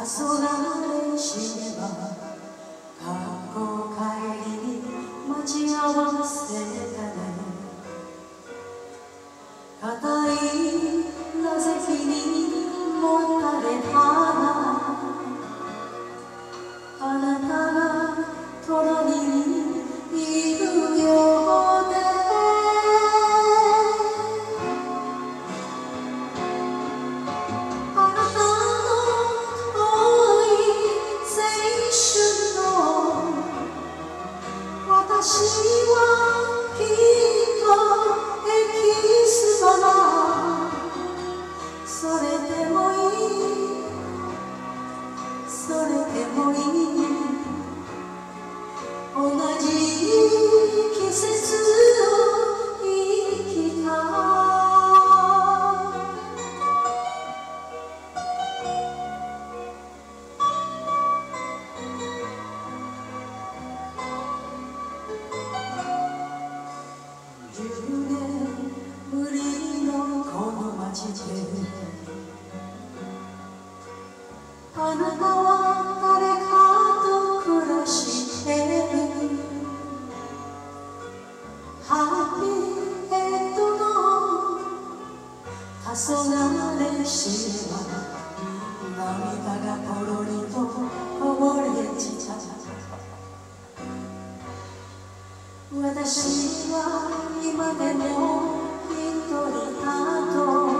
れしれば学校帰りに待ち合わせたね。硬い座席にもたれたな。あなたが隣にいるようであなたの遠い青春の私はきっとエキストラ。それでもいい、それでもいい。同じ季節を生きた。10年ぶりのこの街であなたは誰かと暮らしてる。ハッピーエンドの黄昏しれば涙がポロリとこぼれちゃう。私は今でも一人だと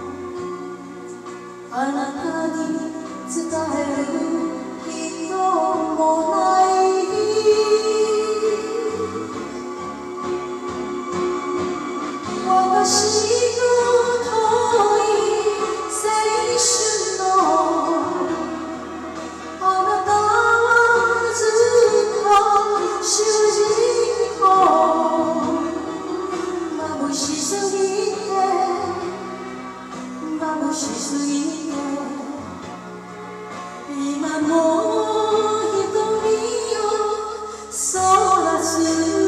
あなたに伝える人もない。私の遠い青春のあなたはずっと主人公。眩しすぎて眩しすぎて今も瞳をそらす。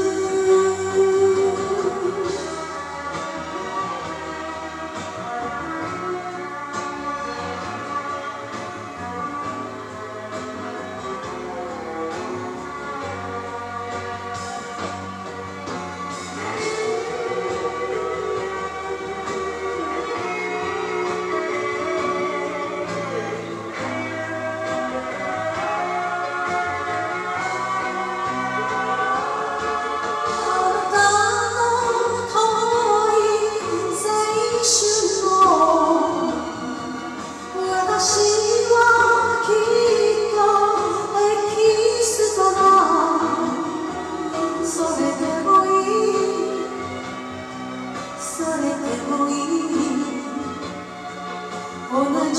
それでもいい。同